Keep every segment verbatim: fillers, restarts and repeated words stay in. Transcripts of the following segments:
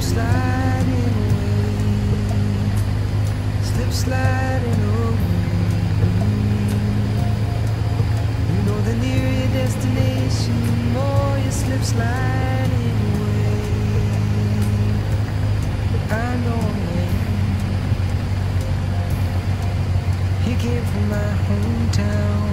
sliding away, slip sliding away. You know the nearer your destination, the more you slip sliding away. I know a man, he came from my hometown.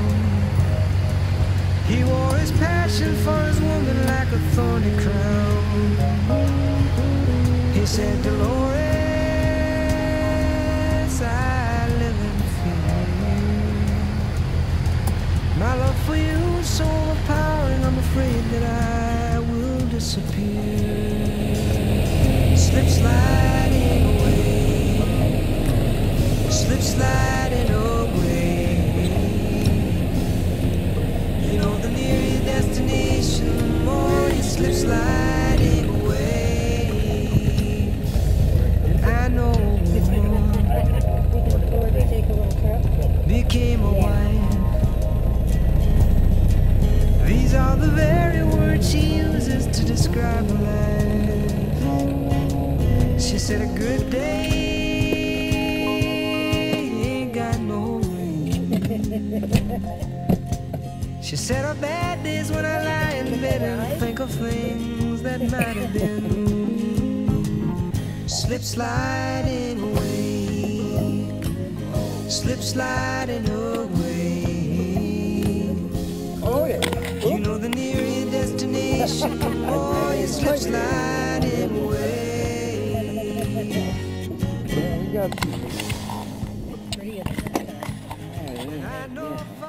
He wore his passion for his woman like a thorny crown. He said, Dolores, I live in fear. My love for you is so overpowering, I'm afraid that I will disappear. Slip sliding away, slip sliding away. You know the nearer your destination, the more you slip sliding away. And I know one became a wife. These are the very words she uses to describe her life. She said a good day ain't got no rain. She said her bad days when I lie in bed and think of things that might have been. Slip sliding away, slip sliding away. Oh yeah. You know the nearer your destination, the more you slip sliding away. Yeah, you got. I know.